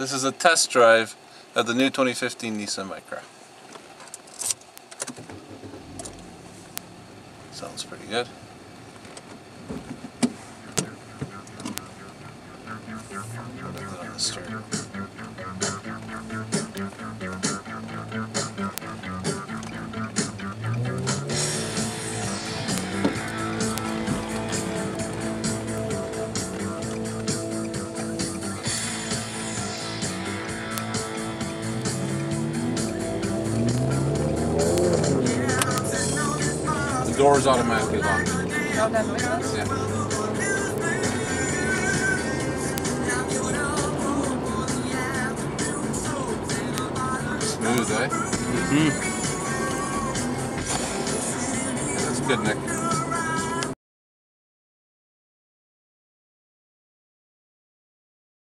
This is a test drive of the new 2015 Nissan Micra. Sounds pretty good. On the steering. The door's automatically locked. Oh, that noiseless? Yeah. Smooth, eh? Mm-hmm. That's good, Nick.